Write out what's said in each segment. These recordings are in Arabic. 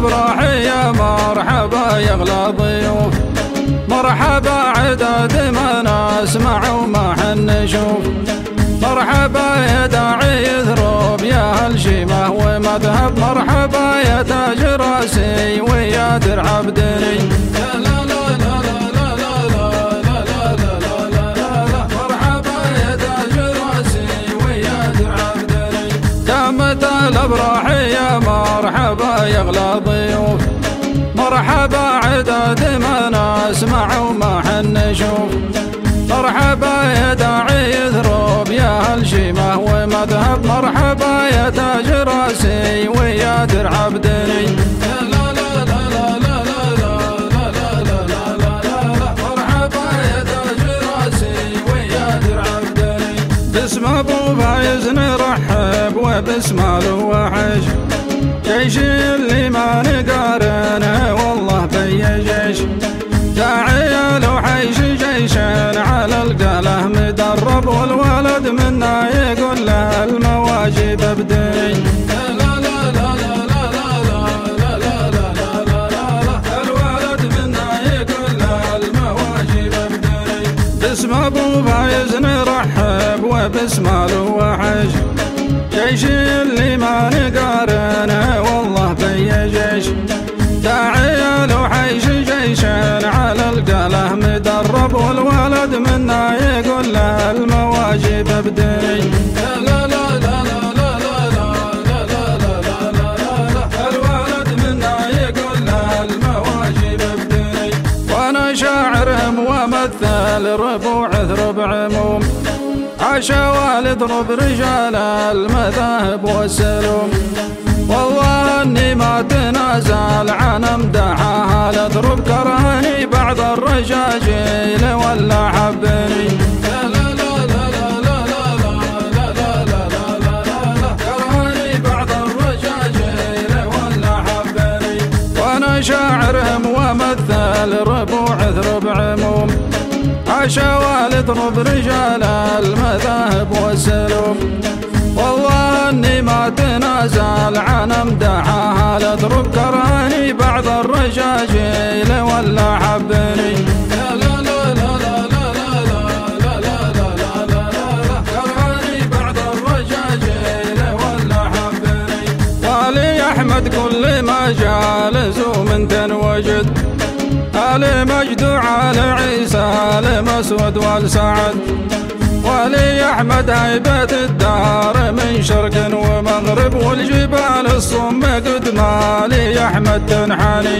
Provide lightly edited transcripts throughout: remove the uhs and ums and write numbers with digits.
الافراح يا مرحبا يا اغلى ضيوف، مرحبا عدد ما نسمع وما حن نشوف، مرحبا يا داعي يثروب يا هالشيمه ومذهب، مرحبا يا تاج راسي ويا درع بدني، مرحبا يا تاج راسي ويا درع بدني، دامت الافراح يا مرحبا يا اغلى ضيوف، مرحبا عدد ما نسمع وما حن نشوف، مرحبا يا داعي يثروب يا هالشيمه ومذهب، مرحبا يا تاج راسي ويا درع بدني، مرحبا يا تاج راسي ويا درع بدني، باسم ابو فايز نرحب وباسم الوحش، جيش اللي ما نقارنه والله بي جيش، داعي لو حيش جيشا على القاله مدرب، والولد منا يقول له المواجب بدني، الولد منا يقول له المواجب بدني، باسم ابو فايز نرحب وباسم الوحش، جيش اللي ما نقارنه والله بي جيش، داعي لو حيش جيشا على القاله مدرب، والولد منا يقول له المواجب بدني، الولد منا يقول له المواجب بدني، وانا شاعر ومثل ربوع ثرب عموم، عاشا والضرب رجال المذاهب والسلوم، والله اني ما تنازل عن امدحها، الاضرب كرهني بعض الرجاجيل ولا حبني، كرهني بعض الرجاجيل ولا حبني، وانا شاعر ومثل ربوع ثرب عموم، عاشا والضرب رجال المذاهب والسلوم، والله اني ما تنازل عن امدحها، الاضرب كرهني بعض الرجاجيل ولا حبني، كرهني بعض الرجاجيل ولا حبني، والي احمد كل ما جالس ومن تنوجد، آل مجد وعلى عيسى آل مسود والسعد، ولي أحمد هيبة الدار من شرق ومغرب، والجبال الصم قد ما لي أحمد تنحني،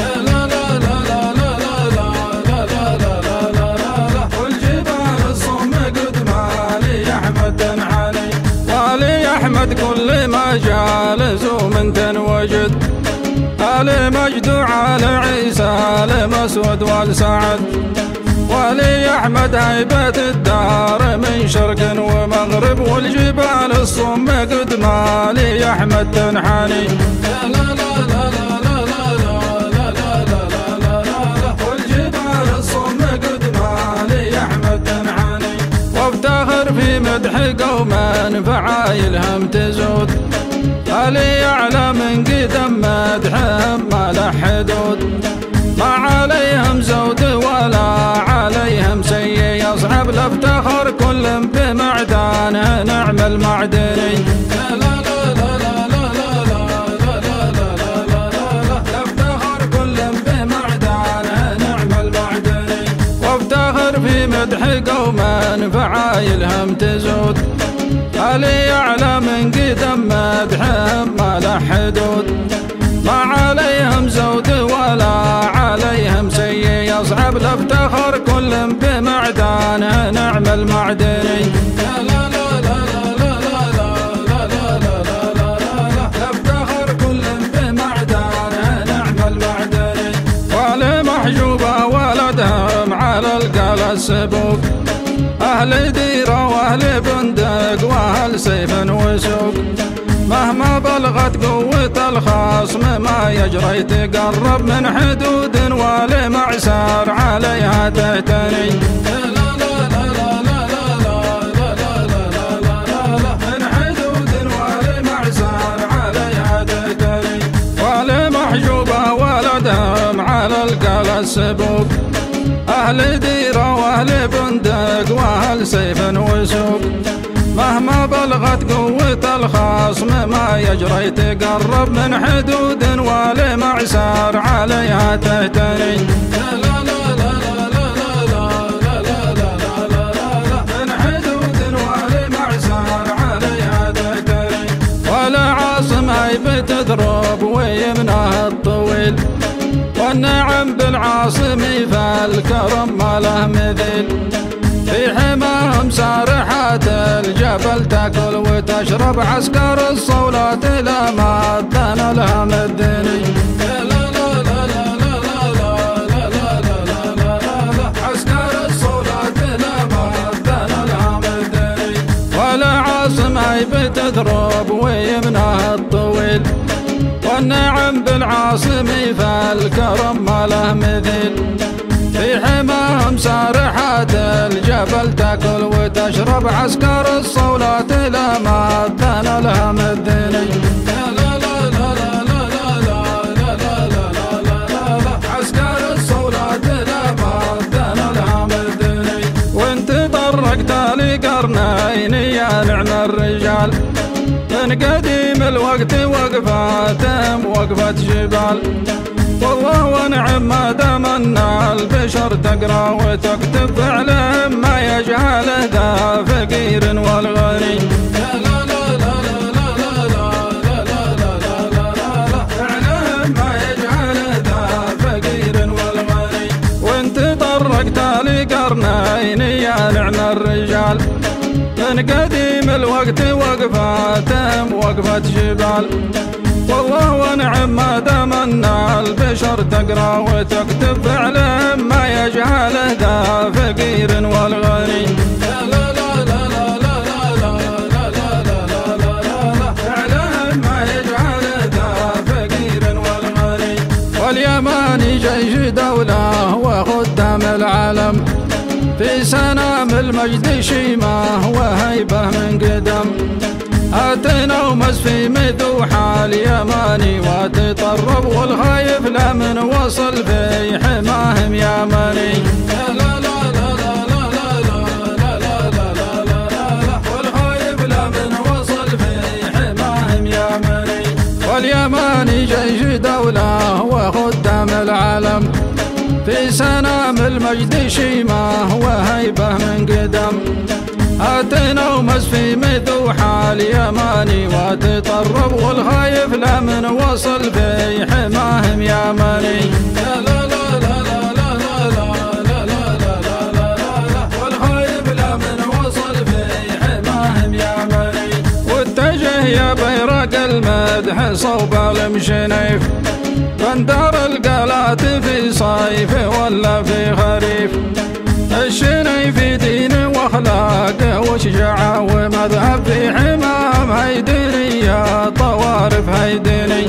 والجبال الصم قد ما لي أحمد تنحني، ولي أحمد كل ما جالس ومن تنوجد، آل مجد وعلى عيسى آل مسود والسعد، ولي أحمد هيبة الدار من شرق ومغرب، والجبال الصم قد ما لي أحمد تنحني، والجبال الصم قد ما لي أحمد تنحني، وافتخر في مدح قوما فعايلهم تزود، علي يعلم من قدم مدحهم ما له حدود، ما عليهم زود ولا عليهم سيء، يصعب لافتخر كل بمعدانه نعم المعدني، لافتخر كل بمعدانه نعم المعدني، وافتخر في مدح قوما فعايلهم تزود، علي يعلم من قدم مدحهم ما له حدود، ما عليهم زود ولا عليهم سيء، يصعب لافتخر كل بمعدانه نعم المعدني، لافتخر كل بمعدانه نعم المعدني، ولمحجوبه ولدهم على القلع السبوك، أهل ديرة وأهل بندق وأهل سيف وسوق، مهما بلغت قوة الخصم ما يجري تقرب من حدود ولمعسار عليها تهتني، من حدود ولمعسار عليها تهتني، ولمحجوب السبوق، أهل ديرة وأهل بندق وأهل سيف وسوق، مهما بلغت قوة الخصم ما يجري تقرب من حدود ولمعسار عليها تهتني. من حدود ولمعسار عليها تهتني، ولا عاصم هي بتضرب ويمناه الطويل، والنعم بالعاصم فالكرم ما له مثيل، في حماهم سارحات الجبل تاكل وتشرب، عسكر الصولات لا ما أذن لها مدني. عسكر الصولات لا ما أذن لها مدني، ولا عاصم هي بتضرب ويمناه الطويل، والنعم بالعاصم فالكرم ما له مثيل، في حماهم سارحات الجبل تاكل وتشرب، عسكر الصولات لا ما أذن لها مدني. عسكر الصولات لا ما أذن لها مدني، وانت طرقت لقرنين يا نعم الرجال، من قديم الوقت وقفاتهم وقفة جبال، والله ونعم ما دام ان البشر تقرا وتكتب فعلهم ما يجهل ذا فقير والغني. فعلهم ما يجهل ذا فقير والغني، وانت طرقت لقرنين يا نعم الرجال، من قديم الوقت وقفاتهم وقفة جبال، والله ونعم ما دام ان البشر تقرا وتكتب فعلهم ما يجهل ذا فقير والغني. فعلهم ما يجهل ذا فقير والغني، واليماني جيش دولة وخدام العالم، في سنام المجد شيمة وهيبة من قدم، هاتنا ومس في مذوحة اليماني وتطرب، والخايف لمن وصل في حماهم يماني. والخايف لمن وصل في حماهم يماني، واليماني جيش دولة وخدام العالم، في سنام المجد شيمة وهيبة من قدم، هاتنا ومس في مذوحة اليماني وتطرب، والخايف لمن وصل في حماهم يماني. والخايف لمن وصل في حماهم يماني، واتجه يا بيرق المدح صوب المشنيف، بندر القلات في صيف ولا في خريف، الشنيف دين واخلاق وشجاعة ومذهب، في حمام هيدني يا طوارف هيدني.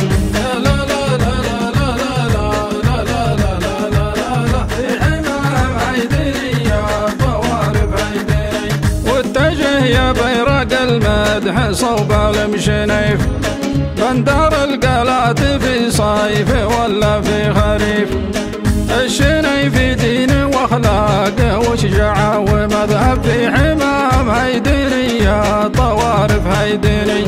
في حمام هيدني يا طوارف هيدني، واتجه يا بيرق المدح صوب المشنيف، بندر القلات في صيف ولا في خريف، الشنيف دين واخلاق وشجاعة ومذهب، في حمام هيدني يا طوارف هيدني.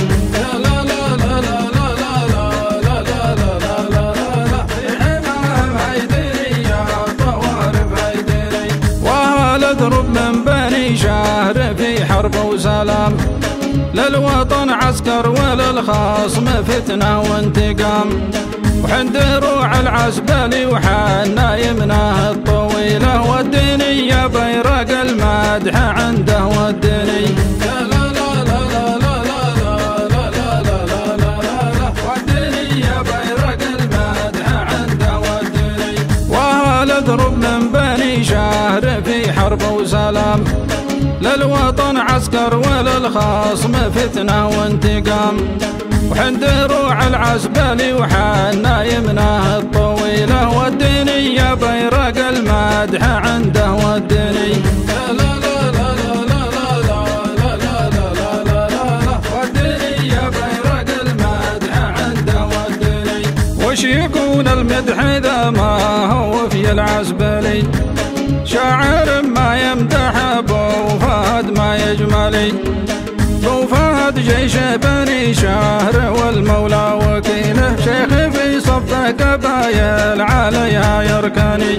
في حمام هيدني يا طوارف هيدني، وهل اضرب من بني شهر في حرب وسلام، للوطن عسكر وللخصم فتنة وانتقام، وحند روع العسبلي وحنا يمناه الطويلة، والدني يا بيرق المدح عنده والدني. والدني يا بيرق المدح عنده والدني، وهل اضرب من بني شهر في حرب وسلام، للوطن عسكر وللخصم فتنة وانتقام، وحند روع العسبلي وحنا يمناه الطويلة، والدني يا بيرق المدح عنده والدني. والدني يا بيرق المدح عنده والدني، وش يكون المدح إذا ما هو في العزبلي؟ شاعر ما يمدح أبو فهد ما يجملي. أبو فهد جيش بني شهر والمولى وكيله، شيخ في صف قبايل عليها يركني.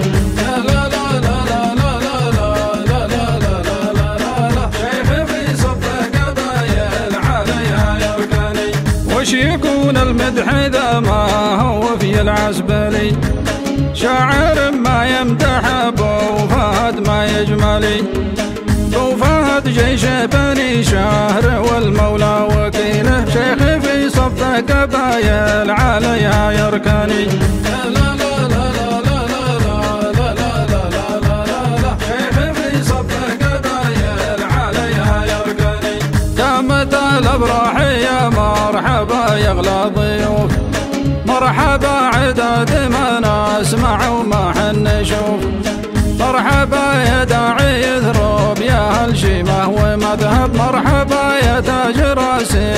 وش يكون المدح إذا ما هو في العزبلي؟ شاعر ما يمدح أبو فهد ما يجملي. أبو فهد جيش بني شهر والمولى وكيله، شيخ في صف قبايل عليها يركني. دامت الأفراح يا مرحبا يغلى ضيوف، مرحبا عداد ما نسمع وما حن نشوف. مرحبا يا داعي ذروب يا هالشيمة ومذهب، مرحبا يا تاج راسي